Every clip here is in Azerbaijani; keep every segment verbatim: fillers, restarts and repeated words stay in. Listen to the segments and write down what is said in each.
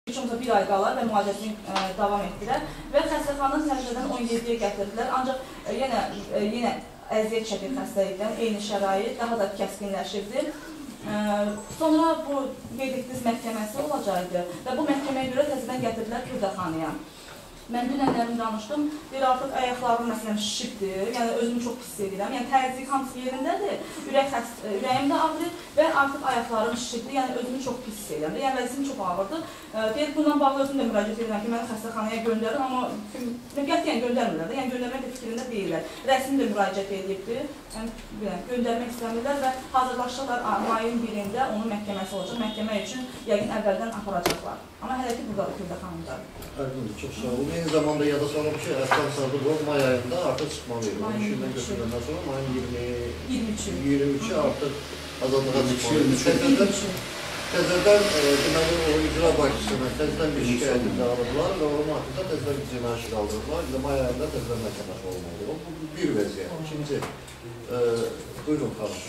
Heç olmasa bir ay qala və müalicəsini ə, davam etdirər və xəstəxananın sərişədən on yeddiyə gətirdilər. Ancaq ə, yenə, ə, yenə əziyyət çəkir xəstəlikdən, eyni şərait daha da kəskinləşirdi. Ə, sonra bu qeyd etdiyiniz məhkəməsi olacaqdı və bu məhkəməyə görə təzədən gətirdilər Kürdəxanaya. Mən dünənlərim danışdım, bir artıq ayaqlarım məsələn şişibdir, yəni özümü çox pis edirəm, yəni təzyiq hamısı yerindədir, ürək xəst, ürəyim də ağrır və artıq ayaqlarım şişibdir, yəni özümü çox pis edirəm, yəni vəzifim çox ağırdır. Deyək, bundan bağlı özüm də müraciət edirəm ki, məni xəstəxanaya göndərin, amma qətiyyən göndərmirlər də, yəni göndərmək də fikrində deyirlər. Rəsmi də müraciət edibdir, yəni göndərmək istəmirlər və hazırlaşırlar mayın birində onun məhkəməsi olacaq, məhkəmə üçün yəqin əvvəldən aparacaqlar. Amma hələ ki, burada Kürdəxanımdadır. Aydındır, çox sağ olun. Eyni zamanda yada salım ki, Əslan Sadıqov may ayında artıq çıxma verir. on işindən götürüləndən sonra mayın iyirmi üçü artıq azadlığa çıxma verir. Təzədən deməli o icra başçısına təzədən bir şikayət alırlar və onun haqqında təzədən bir cinayət qaldırırlar. İndi may ayında təzədən məhkəməsi olmalıdır. Bu bir vəziyyət. İkinci, buyurun xanım.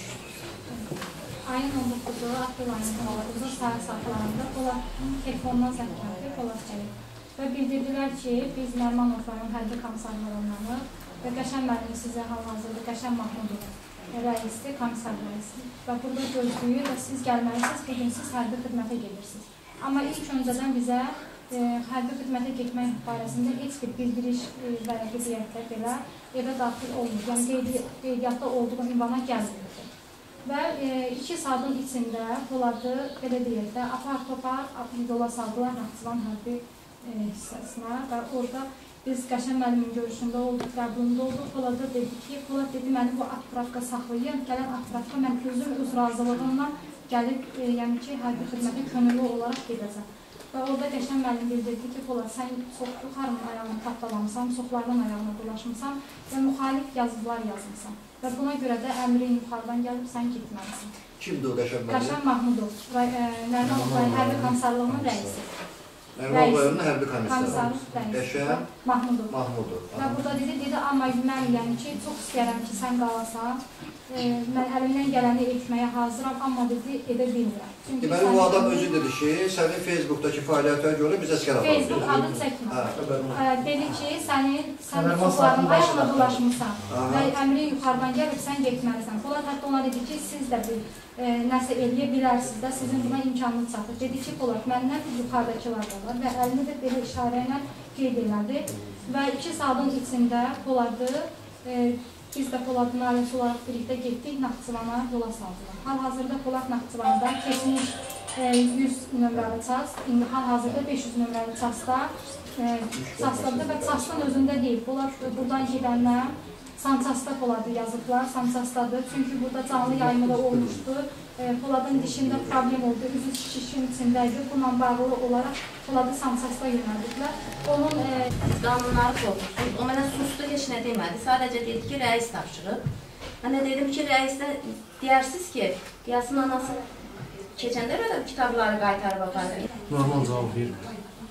Ayın on doqquzu, aprel ayının on doqquzu səhər saatlarında Polad telefondan zəng gəldi, Polad gəlib. Və bildirdilər ki, biz Nərmanovların hərbi komissarlarından və Qəşəm müəllim sizə hal-hazırda Qəşəm Mahmudov rəisdir, komissar rəisdir. Və burada gözləyir və siz gəlməlisiniz, bugün siz hərbi xidmətə gedirsiniz. Amma ilk öncədən bizə e, hərbi xidmətə getmək barəsində heç bir bildiriş e, vərəqi deyək də belə evə daxil olmur. Yəni qeydi, qeydiyyatda olduğu ünvana gəlmir. Və e, iki saatın içində Poladı belə deyək də apar-topar yola saldılar Naxçıvan hərbi e, hissəsinə və orada biz Qəşəm müəllimin görüşündə olduq, qəbulunda olduq. Polada dedi ki, Polad dedi, məni bu atpravka saxlayın, gələn atpravka mən özüm öz razılığımla gəlib, e, yəni ki, hərbi xidmətə könüllü olaraq gedəcəm. Və orada Qəşəm müəllim bildirdi ki, Polad, sən çox yuxarının ayağını tapdalamısan, çoxlardan ayağına dolaşmısan və müxalif yazılar yazmısan. Və buna görə də əmrin yuxarıdan gəlib, sən getməlisin. Kimdir o Qəşəm müəllim? Qəşəm Mahmudov, Nərmanov hərbi komissarlığının rəisi. Nərmanov hərbi komissarı. Qəşəm Mahmudov. Mahmudov. Və burada dedi, dedi, amma mən yəni ki, çox istəyərəm ki, sən qalasan. E, mən əlimdən gələni etməyə hazıram, amma dedi, edə bilmirəm. Deməli, o adam özü dedi ki, sənin Facebookdakı fəaliyyətə görə biz əskər aparır. Facebook adı çəkmə. Dedi ki, sənin çoxlarının ayağına dolaşmısan və əmri yuxarıdan gəlib, sən getməlisən. Polad hətta ona dedi ki, siz də bir e, nəsə eləyə bilərsiniz də, sizin buna imkanınız çatır. Dedi ki, Polad, məndən yuxarıdakılar da var və əlini də belə işarə ilə qeyd elədi. Və iki saatın içində Poladı e, biz də Poladın ailəsi olaraq birlikdə getdik, Naxçıvana yola saldılar. Hal-hazırda Polad Naxçıvanda keçmiş e, yüz nömrəli ças, indi hal-hazırda beş yüz nömrəli çasda e, çasdadır və çasdan özündə deyil. Polad buradan gedənlər Sançasda Poladı yazıblar, Sançasdadır. Çünki burada canlı yayımı olmuşdu. E, Poladın dişində problem oldu, üzü şişin içindəydi. Bununla bağlı olaraq Poladı Sançasda yönəldiklər. Onun e, qanunları pozulsun. O mənə sustu, heç nə demədi. Sadəcə dedi ki, rəis tapşırıb. Mən də dedim ki, rəisdə deyərsiniz ki, Qiyasın anası keçəndə belə kitabları qaytarıb aparır. Normal cavab verir.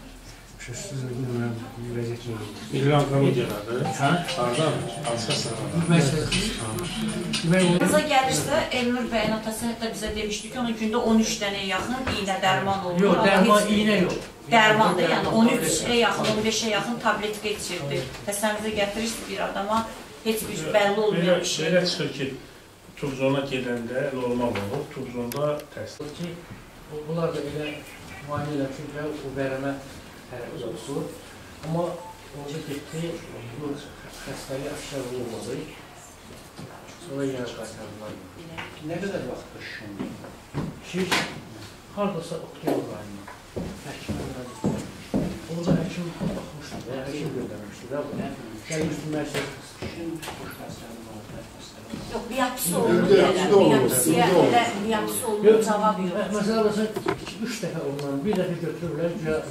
Siz bilmirəm, vəziyyət nə olur? İlran komediyaları. Hə? Hardan? Alışqa sırada. Bize gəlirsə, Elnur bəyin atası hətta bizə demişdi ki, onun gündə on üç dənə yaxın iynə dərman olur. Yox, dərman, iynə yox. Dərman da, yəni on üçə yaxın, on beşə yaxın tabletka içirdi. Təsəvvürə gətirirsiniz bir adama, heç bir bəlli olmayan bir şey. Belə çıxır ki, Tuzona gedəndə normal olub, Tuzonda təsdir ki, bunlar da belə müayinə ilə çünki o vərəmə tərəf olsun. Amma onca getdi, bu xəstəliyi aşağı olmadı. Sonra yenə qaytardılar. Nə qədər vaxtda şişindi? Şiş, haradasa oktyabr ayında. Həkimə müraciət etmişdi. Orada həkim baxmışdı və həkim göndərmişdi və bu gəlmişdi mərkəz şişin xoş xəstəliyi var. Yox, biyapsi oldu deyirəm. Biyapsiyə elə biyapsi oldu, cavab yox. Məsələn, məsələn, üç dəfə ondan bir dəfə götürürlər,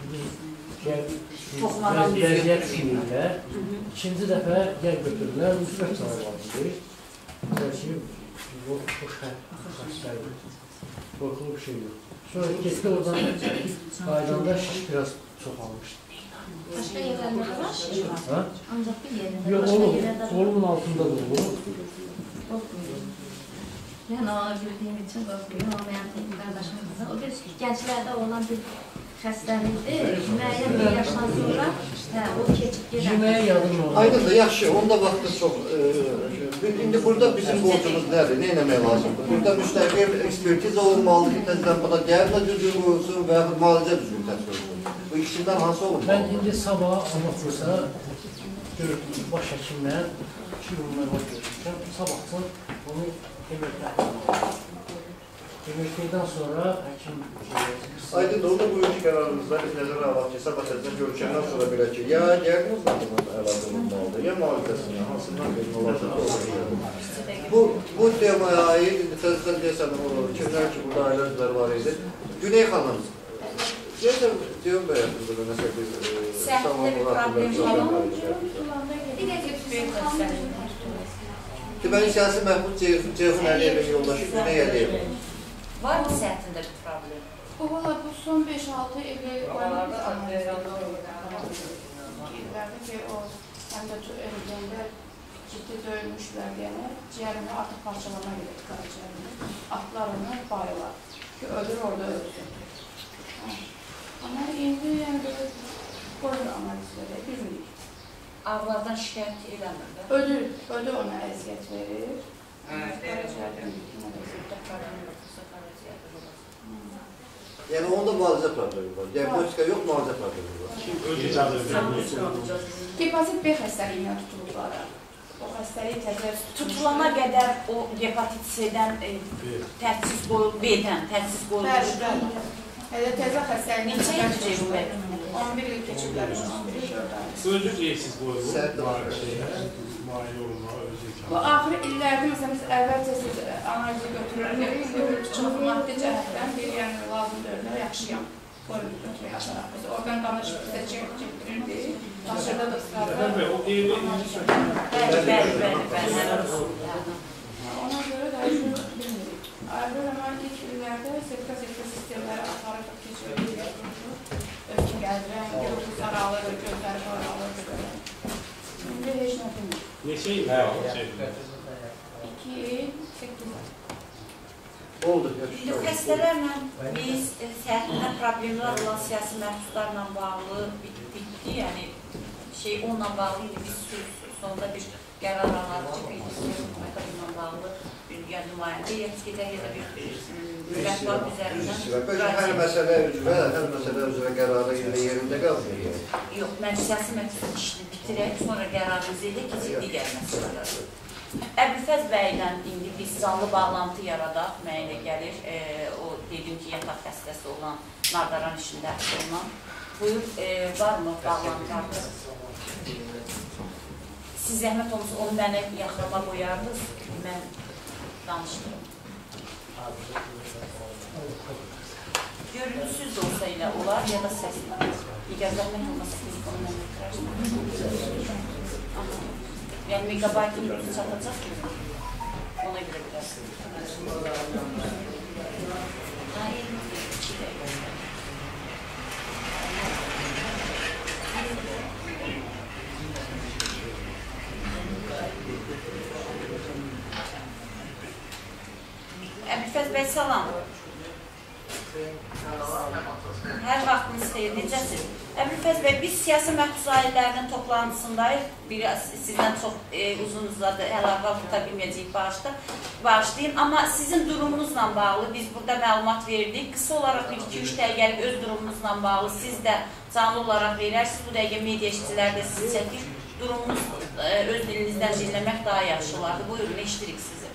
vəziyyət düşünürlər. İkinci dəfə gəl götürürlər, müsbət cavab alındır. Ki, bu xoş xəstəliyi, qorxulu bir şey yox. Sonra getdi oradan qaydanda şiş biraz çoxalmışdı. Başqa yerlərdə də var şiş var. Ancaq bir yerində, başqa yerlərdə var. Olun altında da olur. Qorxmuyor. Yəni, ona bildiyim üçün qorxmuyor. Olmayan qardaşımızda. O bir gənclərdə olan bir xəstəlikdir. Müəyyən bir yaşdan sonra hə, o keçib gedən. Yeməyə yadım olur. Aydındır, yaxşı, onda vaxtı çox. E, indi burada bizim borcumuz nədir, nə eləmək lazımdır? Burada müstəqil ekspertiza olmalıdır, təzdən buna diaqnoz düzgün qoyulsun və yaxud müalicə düzgün təsvir olsun. Bu ikisindən hansı olmalı? Mən indi sabah anlatırsa, görürdüm, baş həkimlə, iki yıllar var görürəm, sabahdan onu eməklərdən alır. Eməklərdən sonra həkim... Aydındır, onda bugünkü qərarımızda biz nəzərə alaq ki, sabah təzdən görüşəndən sonra belə ki, ya diaqnozla bunun əlaqə olunmalıdır, ya müalicəsindən, hansından verin olacaq. Bu, bu temaya aid, təzdən deyəsən, kimlər ki, burada ailə üzvləri var idi. Güney xanım, deyəsən, deyəm bəyəm, burada nəsə bir sağlamlığa Deməli, siyasi məhbus Ceyhun Əliyevin yoldaşı Güney Əliyevin. Var mı səhətində bir problem? Bu valla bu son beş altı ili Oralarda ki o həm də öldüyündə ciddi döyülmüşlər yəni ciğərini artıq parçalama gedir qaraciyərini. Atlarını bayılar ki ölür orada ölsün. Amma indi yəni belə qoyur analizləri bilmirik. Ağlardan şikayət eləmir də? Ödür, ödür ona əziyyət verir. Qaraciyərini Yəni onda müalicə problemi var. Diagnostika yox, müalicə problemi var. Hepatit B xəstəliyinə tutulublar. O xəstəliyi təzə tutulana qədər o hepatit C-dən tədsis qoyulub, B-dən tədsis qoyulub. Hələ təzə xəstəliyin neçə il keçib bu? on bir il keçiblər, on bir il dörd ay. Özü deyilsiz qoyulub. Bu axır illərdə məsələn biz əvvəlcəsiz analizi götürürük, çox maddi cəhətdən bir yəni lazım dörlər yaxşıyam. Qoyulub götürük aşaraq biz. Oradan qanı şübhədə çəkdirirdik, daşırda da ısrarlar. Bəli, bəli, bəli, bəli. Ona görə də bilmirik. Ayrıca hemen ilk illərdə sertifikasiya sistemləri aparıb keçirildik. Ölçü gəldirən, gözü saralır, gözləri qaralır. Şimdi heç nə bilmirik. Neçə il? iki il, səkkiz ay. Oldu. İndi xəstələrlə biz səhətində problemlər olan siyasi məhbuslarla bağlı bitdi, yəni şey onunla bağlı idi, biz sonunda bir qərar alarıq ki, bir məhbuslarla bağlı bir nümayəndə yetkidə ya da bir məhbuslar üzərindən. Hər məsələ üzrə, hər məsələ üzrə qərarı yerində qalmıyor. Yox, mən siyasi məhbusların işini bitirək, sonra qərarımızı ilə keçib digər məsələlər. Əbülfəz bəydən indi biz canlı bağlantı yaradaq, mənə elə gəlir, o dedim ki, yataq xəstəsi olan, nardaran işində olan. Buyur, varmı bağlantı? Siz zəhmət olursa, onu mənə yaxlama qoyardınız, mən danışdırım. Görüntüsüz də olsa ilə olar, ya da səslə. Digər zəhmət olmasa, siz onu mənə götürərsiniz. Yəni, megabaytın gücü çatacaq ki, ona görə bilərsiniz. Əbülfəz bəy, salam. Hər vaxtınız xeyir, necəsiz? Əbülfəz bəy, biz siyasi məhbus aillərinin toplantısındayıq. Biri sizdən çox uzun uzadı, əlaqə tuta bilməyəcəyik bağışlayın. Amma sizin durumunuzla bağlı biz burada məlumat verdik. Qısa olaraq bir iki üç dəqiqəlik öz durumunuzla bağlı siz də canlı olaraq verərsiniz. Bu dəqiqə media işçilər də sizi çəkir. Durumunuz öz dilinizdən dinləmək daha yaxşı olardı. Buyurun, eşitirik sizi.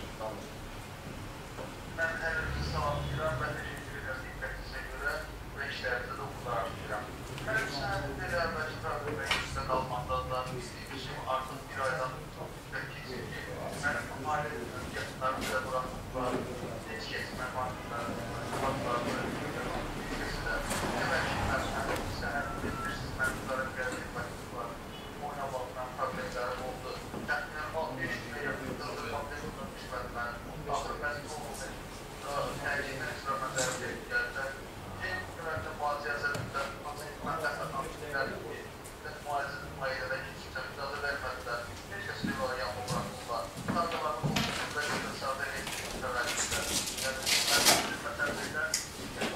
Mən hələmizi salamlayıram, mən teşekkür edərəm diqqətinizə görə və işlərinizə də uğurlar. Hələ bir sənətin belə əvvəlki problemə yüzdən almandan istəymişim, artıq bir aydan bəlkə ki, mənim ailə öncəsindən bizə buraxdıqlar, heç keçmə vaxtları, vaxtları, ülkəsində. Əvvəlki mənim sənətin bilirsiniz, mənim bunlara gəlmək vaxtlar, oynamakla problemlərim oldu. Təxminən altı beş günə yaxındır, problemlərdən düşmədi mənim. Axır mənim olmadı. Tərcihdən istirafən dərb edilirlər. Eyni günlərdə müalicəzələrdə mən təsəqqəm edilər ki, müalicənin müayidədə keçəcək, icazə vermədilər. Heç kəs rivayı yanma bırakırlar. Qardalarının olmasında bir də sadə elektrik mütəvəllirlər. Yəni, mən xidmət əldə edən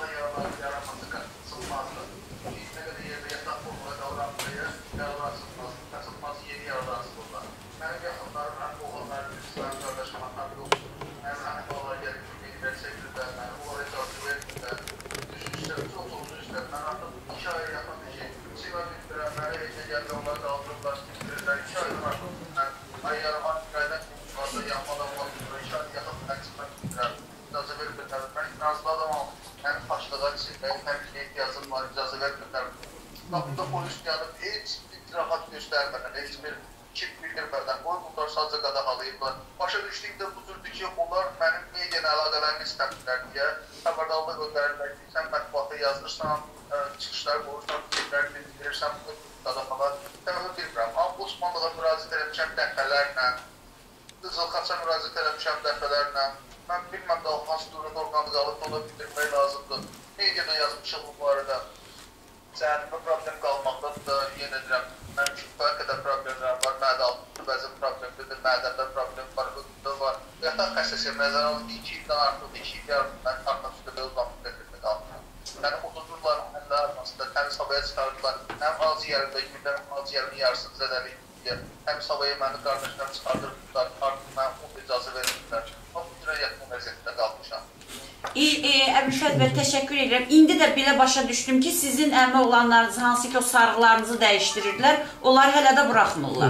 kim bildirmədən, qoy bunlar sadəcə qadağalayıblar. Başa düşdüyümdə bu cürdür ki, onlar mənim media əlaqələrimi istəmirlər deyə xəbərdarlıq göndərirlər ki, sən mətbuata yazırsan, çıxışlar qoyursan, fikirlər bildirirsən, bu qadağalar. Təbii bilmirəm, Ombudsmanlığa müraciət etmişəm dəfələrlə, Qızılxaça müraciət etmişəm dəfələrlə. Mən bilməm daha hansı dövlət orqanı qalıb, ona bildirmək lazımdır. Mediada yazmışıq bu barədə. Cəhənnəmə problem qalmaqdadır da, yenə deyirəm, mənim üçün bu qədər problemlər var, mədə altında bəzi problemlidir, mədəmdə problem var, ödündə var. Yataq xəstəsiyə nəzər alın, iki ildən artıq, iki il yarım, mən artıq üstədə uzanmış verilmi qalmıram. Yəni, oturdurlar, həllə armasında, təmiz havaya çıxardılar, həm ağzı yerində, gündən ağzı yerinin yarısını zədəliyib deyir, təmiz havaya məni qardaşlarım çıxardırdılar, artıq mən o icazı verirlər. O, bu cürə yaxın vəziyyətdə qalmışam. Əbülfəz bəy, təşəkkür edirəm. İndi də belə başa düşdüm ki, sizin əmi oğlanlarınız, hansı ki o sarğılarınızı dəyişdirirlər, onları hələ də buraxmırlar.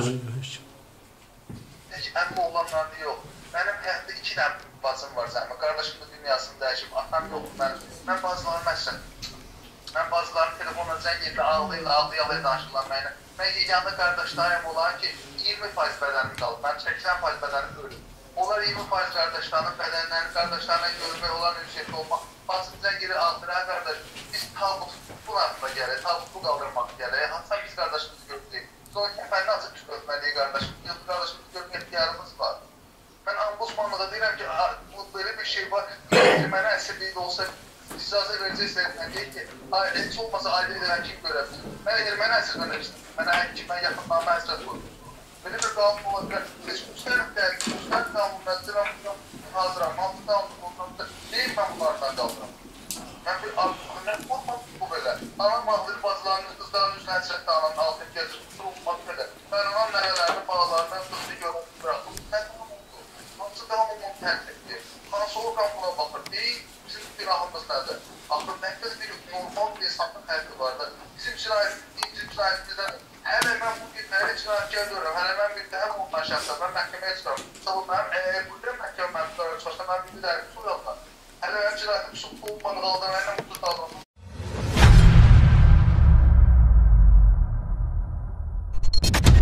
Heç əmi oğlanlarını yox. Mənim həyatda iki dənə bacım var zəhmə. Qardaşımın dünyasını dəyişib, atam yoxdur mənim. Mən bazılarım məsələn, mən bazılarım telefonla zəng edib, ağlayla, ağlayala danışırlar mənə. Mən yeganə qardaşlarım olan ki, iyirmi faiz bədənim qalıb, mən səksən faiz bədənim ölüm. Onlar iyirmi faiz qardaşlarının bədənlərini, qardaşlarına görmək, olan ünsiyyətli olmaq, basın zəngiri aldıra, qardaş, biz tabut bu altına gələk, tabutu qaldırmaq gələk, hansısa biz qardaşımızı görməyik. Sonra kəfəni açıb çıxörtməliyik qardaşımız, yoxsa qardaşımızı görmək ixtiyarımız var. Mən Ombudsmanlığa deyirəm ki, belə bir şey var, mənə əsirliyi də olsa, icazə verəcəksiniz, mən deyək ki, heç olmasa aile edən kim görə bilir. Mən erməni əsirlənə istəyim, mənə həkim, mən yaxınlarına əsrət qoyum. Belə bir qanun ola bilər. Heç müstərim deyək, müstərim qanun, məzdirəm, hazıram, altı qanun olmaqda deyil, mən bunlardan qaldıram. Mən bir artıqlarına olmam bu belə. Anam ağlayır, bazılarının, qızların üzrə həsrətdə anam, altı gəzir, kusur olmaq belə. Mən anam nərələrini, bağlarını, qızını görmək bıraxım. Mən bunu oldu. Hansı qanun onu tərk etdi? Hansı orqan buna baxır? Deyil, bizim günahımız nədir? Axır, nəfəs bir normal bir insanlıq həyatı var da. Bizim cinayətimizdən hələ mən bu günləri cinayətkar görürəm, hələ mən bir də həm ondan şəxsən, mən məhkəməyə çıxıram. Sabah mənim, əgər burada məhkəmə mənim tutarım, çıxarsa mən bir də su yaplar. Hələ mənim cinayətim su olmadığı halda mənimlə mutlu davranım.